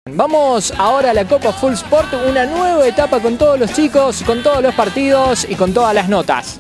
Vamos ahora a la Copa Full Sport, una nueva etapa con todos los chicos, con todos los partidos y con todas las notas.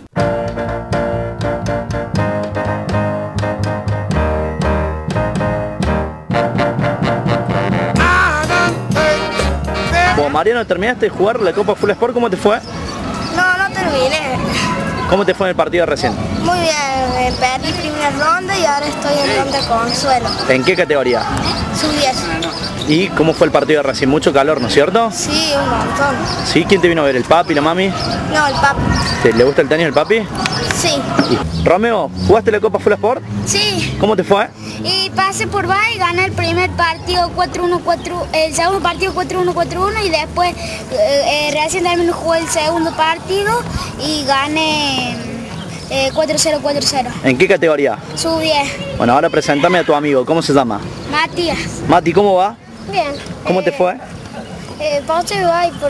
Bueno, Mariano, ¿terminaste de jugar la Copa Full Sport? ¿Cómo te fue? No terminé. ¿Cómo te fue en el partido recién? Muy bien, perdí primera ronda y ahora estoy en ronda consuelo. ¿En qué categoría? Sub-10. ¿Y cómo fue el partido recién? Mucho calor, ¿no es cierto? Sí, un montón. ¿Sí? ¿Quién te vino a ver? ¿El papi, la mami? No, el papi. ¿Le gusta el tenis el papi? Sí. ¿Y Romeo, jugaste la Copa Full Sport? Sí. ¿Cómo te fue? Y pasé por VA y gané el primer partido 4-1-4, el segundo partido 4-1-4-1 y después recién también jugué el segundo partido y gané 4-0-4-0. ¿En qué categoría? Sub-10. Bueno, ahora preséntame a tu amigo, ¿cómo se llama? Matías. Mati, ¿cómo va? Bien. ¿Cómo te fue? Pasé VA y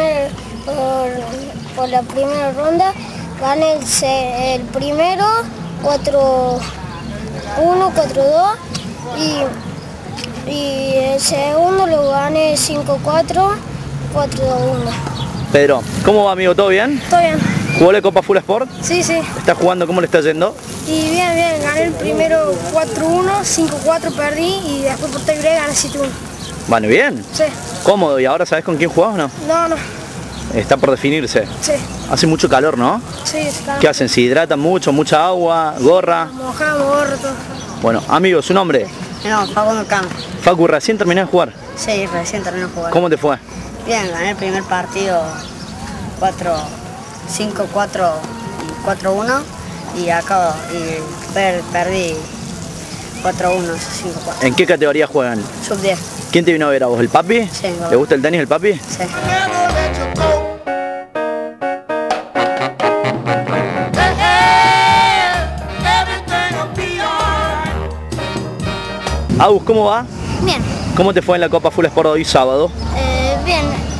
por la primera ronda gané el primero 4-1, 4-2 y el segundo lo gané 5-4, 4-1. Pedro, ¿cómo va, amigo? ¿Todo bien? ¿Todo bien? ¿Jugó la Copa Full Sport? Sí. ¿Estás jugando? ¿Cómo le está yendo? Y bien, gané el primero 4-1, 5-4 perdí y después por tiebreak gané 7-1. Bueno, bien. Sí. ¿Cómodo? ¿Y ahora sabes con quién jugás o no? No. Está por definirse. Sí. Hace mucho calor, ¿no? Sí, está. ¿Qué hacen? ¿Se hidratan mucho? ¿Mucha agua? ¿Gorra? Mojamos, gorro, todo. Bueno, amigo, ¿su nombre? No, Facundo Campo. Facu, ¿recién terminé de jugar? Sí, recién terminé de jugar. ¿Cómo te fue? Bien, gané el primer partido 5-4 y 4-1 y perdí 4-1, 5-4. ¿En qué categoría juegan? Sub-10. ¿Quién te vino a ver a vos? ¿El papi? Sí, ¿Le gusta el tenis el papi? Sí. Agus, ¿cómo va? Bien. ¿Cómo te fue en la Copa Full Sport hoy sábado? Bien.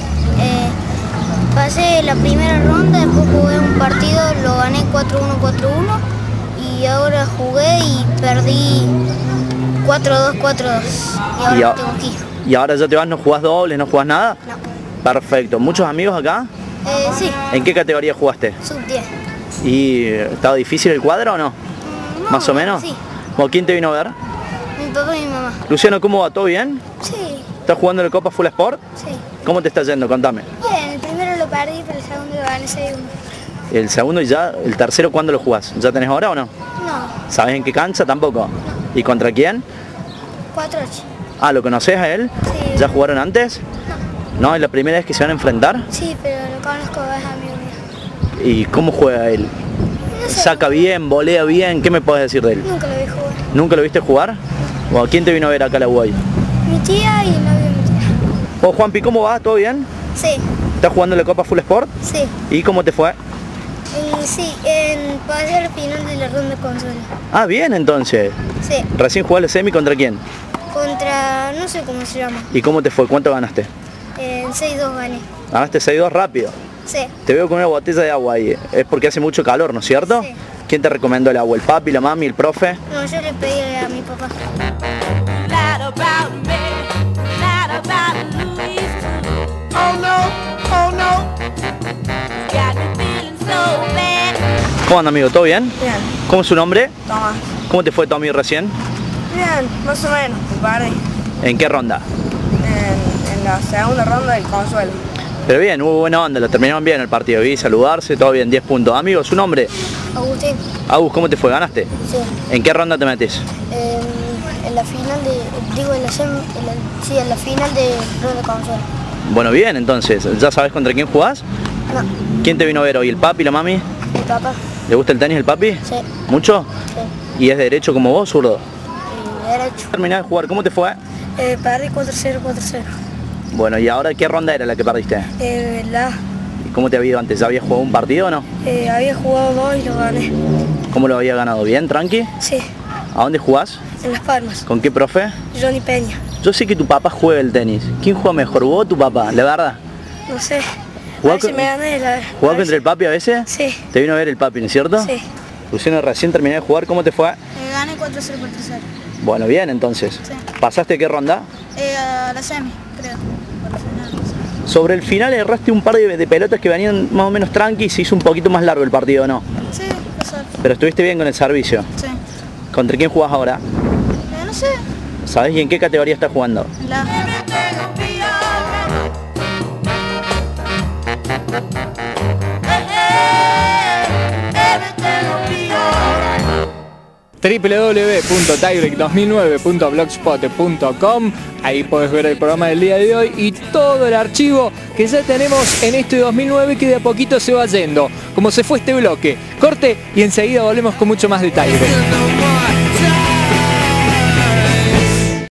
Pasé la primera ronda, después jugué un partido, lo gané 4-1, 4-1 y ahora jugué y perdí 4-2, 4-2 y ahora tengo que ir. ¿Y ahora ya te vas? ¿No jugás dobles? ¿No jugás nada? No. Perfecto. ¿Muchos amigos acá? Sí, ¿En qué categoría jugaste? sub-10. ¿Y estaba difícil el cuadro o no? No, ¿Más o menos? Sí, ¿O quién te vino a ver? mi papá y mi mamá. Luciano, ¿cómo va? ¿Todo bien? Sí, ¿Estás jugando en la Copa Full Sport? sí. ¿Cómo te está yendo? Contame. Bien, el primero lo perdí, pero el segundo lo gané 6-1. ¿El segundo y ya? ¿El tercero cuándo lo jugás? ¿Ya tenés hora o no? No, ¿Sabes en qué cancha? Tampoco. ¿Y contra quién? 4-8. Ah, ¿lo conoces a él? Sí. ¿Ya jugaron antes? No. ¿Es la primera vez que se van a enfrentar? Sí, pero lo conozco, es amigo mío. ¿Y cómo juega él? No sé, ¿Saca bien? ¿Volea bien? ¿Qué me puedes decir de él? nunca lo vi jugar. ¿Nunca lo viste jugar? ¿O a quién te vino a ver acá a la UAI? Mi tía y el novio de mi tía. ¿O Juanpi, cómo va? ¿Todo bien? Sí, ¿Estás jugando en la Copa Full Sport? sí. ¿Y cómo te fue? Sí, pasé al final de la ronda consola. Ah, bien entonces. Sí, ¿Recién jugaste la semi contra quién? contra, no sé cómo se llama, ¿Y cómo te fue? ¿Cuánto ganaste? en 6-2 gané. Ganaste 6-2 rápido. Sí, Te veo con una botella de agua ahí. Es porque hace mucho calor, ¿no es cierto? Sí. ¿Quién te recomendó el agua? ¿El papi, la mami, el profe? no, yo le pedí a mi papá. ¿Cómo anda, amigo? ¿Todo bien? Bien. ¿Cómo es su nombre? Tomás. ¿Cómo te fue, Tommy, recién? Bien, más o menos, me perdí. ¿En qué ronda? En la segunda ronda del consuelo. Pero bien, hubo buena onda, lo terminaron bien el partido. Vi saludarse, todo bien, 10 puntos. Amigo, ¿su nombre? Agustín, Agus, ¿cómo te fue? ¿Ganaste? sí. ¿En qué ronda te metes? En la final en la final de ronda consola. Bueno, bien, entonces. ¿Ya sabes contra quién jugás? No, ¿Quién te vino a ver hoy? ¿El papi, la mami? mi papá, ¿Le gusta el tenis el papi? sí, ¿Mucho? sí. ¿Y es derecho como vos, zurdo? Y derecho. Terminé de jugar, ¿cómo te fue? Perdí 4-0, 4-0. Bueno, ¿y ahora qué ronda era la que perdiste? ¿Y cómo te había ido antes? ¿Ya habías jugado un partido o no? Había jugado 2 y lo gané. ¿Cómo lo había ganado? ¿Bien, tranqui? Sí, ¿A dónde jugás? en Las Palmas. ¿Con qué profe? Johnny Peña. Yo sé que tu papá juega el tenis. ¿Quién juega mejor, vos o tu papá? La verdad. No sé. ¿Jugás A ver si con- me gané la... ¿Jugás contra el papi a veces? Sí, Te vino a ver el papi, ¿no es cierto? sí. Luciano, recién terminé de jugar, ¿cómo te fue? Gané 4-0, 4-0. Bueno, bien entonces. Sí. ¿Pasaste qué ronda? A la semi. creo. Por el final, no sé. Sobre el final erraste un par de pelotas que venían más o menos tranqui y se hizo un poquito más largo el partido, ¿no? Sí, eso. Pero estuviste bien con el servicio. Sí. ¿Contra quién jugás ahora? No sé. ¿Sabés y en qué categoría estás jugando? La... www.tiebreak2009.blogspot.com. Ahí podés ver el programa del día de hoy y todo el archivo que ya tenemos en este 2009 que de a poquito se va yendo, como se fue este bloque. Corte y enseguida volvemos con mucho más de Tiebreak.